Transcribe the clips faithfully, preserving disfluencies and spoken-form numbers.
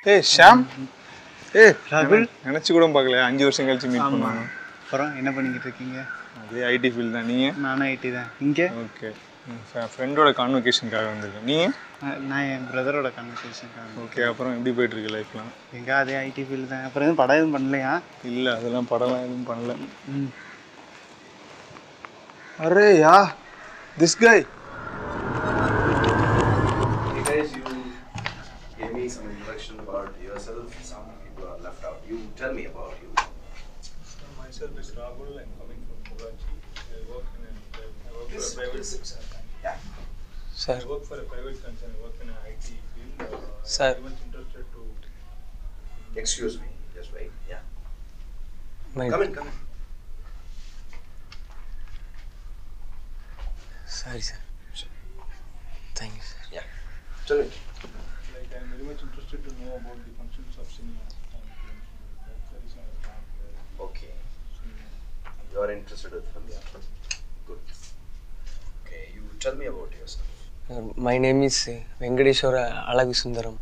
Hey, Sham. Hey, Rahul. நினைச்சு கூட பார்க்கல அஞ்சு வருஷம் கழிச்சு மீட் பண்ணுவாங்க. அப்புறம் என்ன பண்ணிட்டு இருக்கீங்க? அதே ஐடி ஃபீல்ட் தான். நீங்க? நானும் ஐடி தான். இங்க? ஓகே. ஃப்ரெண்டோட கான்வகேஷனுக்காக வந்திருக்கேன். நீங்க? நான் என் பிரதரோட கான்வகேஷனுக்காக. ஓகே. அப்புறம் எப்படி போயிட்டு இருக்கு லைஃப்லாம்? எங்க அதே ஐடி ஃபீல்ட் தான். அப்புறம் எதுவும் படம் எதுவும் பண்ணலையா? இல்ல அதெல்லாம் படம்லாம் எதுவும் பண்ணல. ம். அரே யா this guy. Hey guys, you gave me some introduction about yourself. Some people are left out. You tell me about you. So myself is Rahul. I'm coming from Karachi. I work in a, I work for a private sector. Yeah. Sir. I work for a private concern. I work in an I T field. Uh, Sir. I'm very much interested to. Excuse me. Just wait. Yeah. My Come in, come in. Sorry, sir. Sure. Thank you, sir. Yeah. Tell me. Like I'm very much interested to know about the functions of cinema. That's the reason I came here. Okay. Cinema. You are interested in films. Yeah. Good. Okay. You tell me about yourself. Uh, my name is uh, Venkateshwara Alagu Sundaram.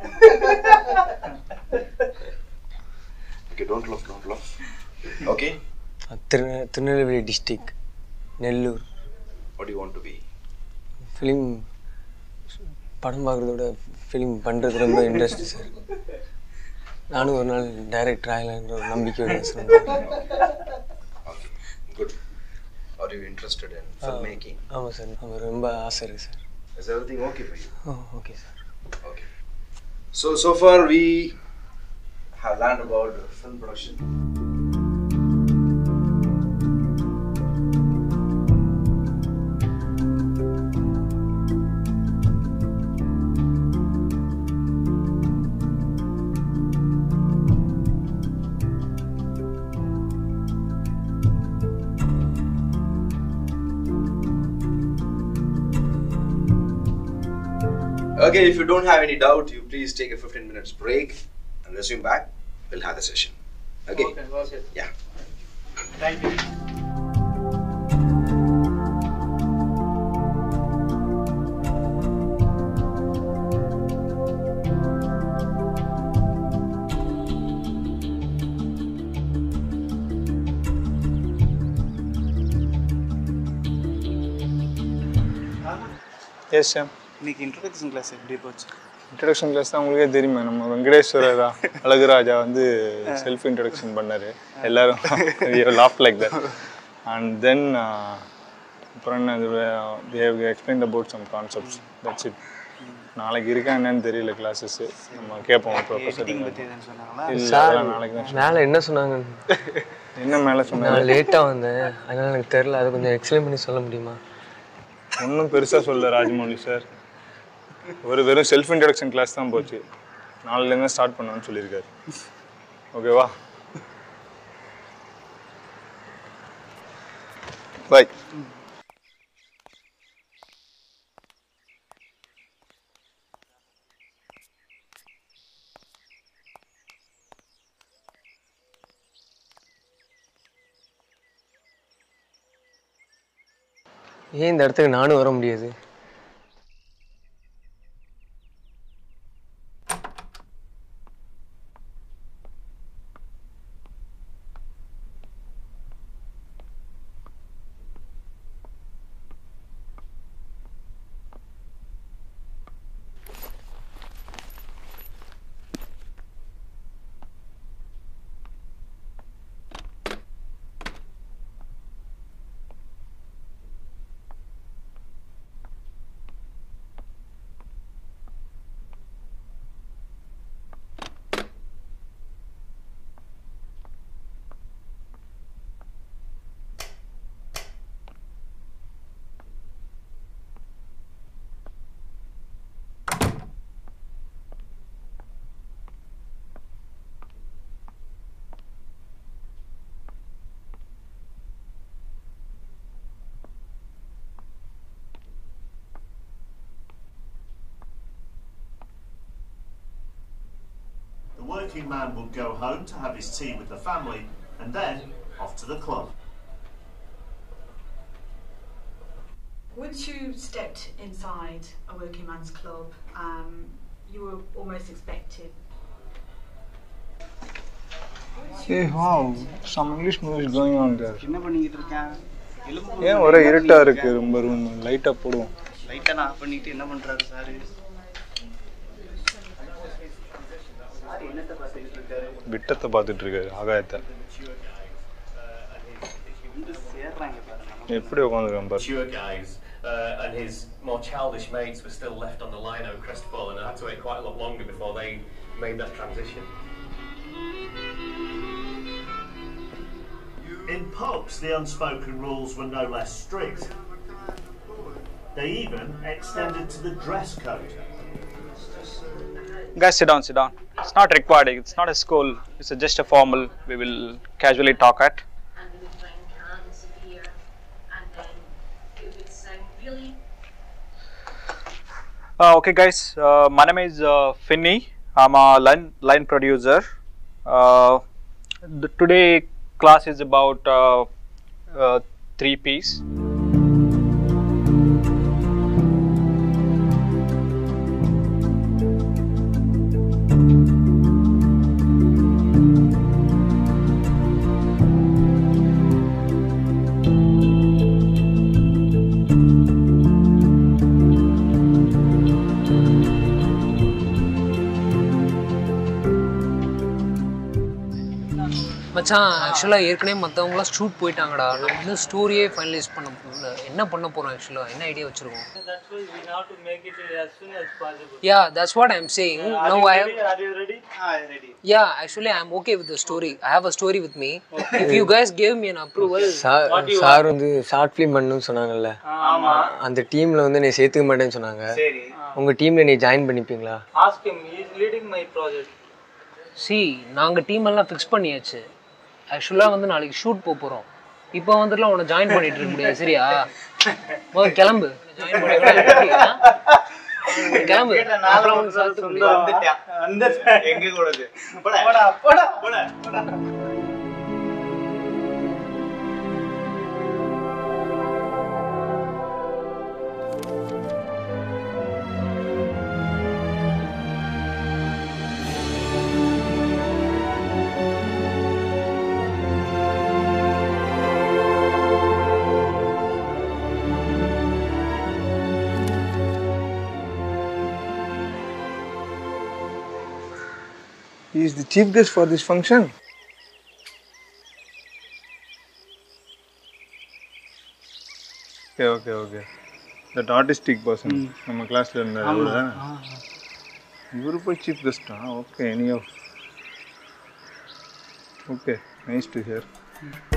Okay. Don't laugh. Don't laugh. Okay. Uh, Tirunelveli district, Nellore. What do you want to be? Film. படம் பார்க்குறதோட film பண்ணுறது ரொம்ப interest sir. நானும் ஒரு நாள் director ஆகலாங்கிற ஒரு நம்பிக்கையோட சொல்லுவேன். Okay. Good. Are you interested in filmmaking? ஆமாம் சார். ஆமாம் ரொம்ப ஆசை இருக்குது sir. Is everything okay for you? Oh okay sir. Okay. So, so far we have learned about film production. Okay, if you don't have any doubt, you please take a fifteen minutes break and resume back. We'll have the session. Okay? Okay, okay. Yeah. Thank you. Yes, Sham. இன்னைக்கு introduction class எப்படி போச்சு? Introduction class தான் உங்களுக்கே தெரியுமே, நம்ம வெங்கடேஸ்வரரா அழகுராஜா வந்து self introduction பண்ணார். எல்லோரும் laugh like that. And then அப்புறம் என்ன explain about some concepts. That's it. நாளைக்கு இருக்கா என்னன்னு தெரியல கிளாஸஸ்ஸு. நம்ம கேட்போம் ப்ரொஃபஸர். இல்லை நாளைக்கு தான். மேலே என்ன சொன்னாங்க? என்ன மேலே சொன்னாங்க? நான் லேட்டாக வந்தேன், அதனால் எனக்கு தெரில. அதை கொஞ்சம் எக்ஸ்பிளைன் பண்ணி சொல்ல முடியுமா? ஒன்றும் பெருசாக சொல்ல ராஜமௌலி சார். ஒரு வெறும் செல்ஃப் இன்ட்ரடக்ஷன் கிளாஸ் தான் போச்சு. நாலுலேருந்து ஸ்டார்ட் பண்ணணும்னு சொல்லியிருக்காரு. ஓகேவா? பாய். ஏன் இந்த இடத்துக்கு நானும் வர முடியாது? The working man will go home to have his tea with the family and then off to the club. Once you stepped inside a working man's club, um, you were almost expected Hey, wow, some English movies going on there. என்ன பண்ணிட்டு இருக்கான்? எலும்பு ஏன் ஒரே இருட்டா இருக்கு ரொம்ப room லைட்டா போடுவோம். லைட்டா நான் ஆஃப் பண்ணிட்டு என்ன பண்றாரு சார்? சார் என்னத்த பார்த்துட்டு இருக்காரு? விட்டத்தை பார்த்துட்டு இருக்காரு ஆகாயத்தை. சேர்றாங்க பாருங்க. எப்படி உட்கார்ந்திருக்கான் பாரு. Mature guys uh, and his more childish mates were still left on the lino crestfallen and had to wait quite a lot longer before they made that transition. In pubs, the unspoken rules were no less strict. They even extended to the dress code. Guys, sit down, sit down. It's not required. It's not a school. It's a just a formal. We will casually talk at. Uh, okay, guys. Uh, my name is uh, Finny. I'm a line line producer. Uh, the, today class is about uh, uh, three P's. மச்சான் ஆக்சுவலாக ஏற்கனவே மற்றவங்களாம் shoot போயிட்டாங்கடா. நம்ம இன்னும் ஸ்டோரியே finalise பண்ண போகல. என்ன பண்ண போகிறோம் ஆக்சுவலாக? என்ன ஐடியா வச்சுருக்கோம்? Yeah that's what I am saying. No I have yeah actually I am okay with the story. I have a story with me. If you guys gave me an approval. Sir sir வந்து short film பண்ணணும்னு சொன்னாங்கல்ல, அந்த டீமில் வந்து நீ சேர்த்துக்க மாட்டேன்னு சொன்னாங்க. உங்கள் டீமில் நீ ஜாயின் பண்ணிப்பீங்களா? சி நாங்கள் டீம் எல்லாம் ஃபிக்ஸ் பண்ணியாச்சு. ஆக்சுவலாக வந்து நாளைக்கு ஷூட் போக போகிறோம். இப்போ வந்துட்டுலாம் உன்னை ஜாயின் பண்ணிட்டு இருக்க முடியாது. சரியா? முதல்ல கிளம்பு. ஜாயின் பண்ணி கிளம்பு. அப்புறம் வந்து சாப்பிட்டு எங்க கூடாது. போடா போடா போடா போடா. He is the chief guest for this function. Okay, okay, okay. That artistic person, நம்ம கிளாஸ்ல இருந்தாரு அவர்தான். இவரு போய் chief guest ah? Okay, anyhow. Okay, nice to hear.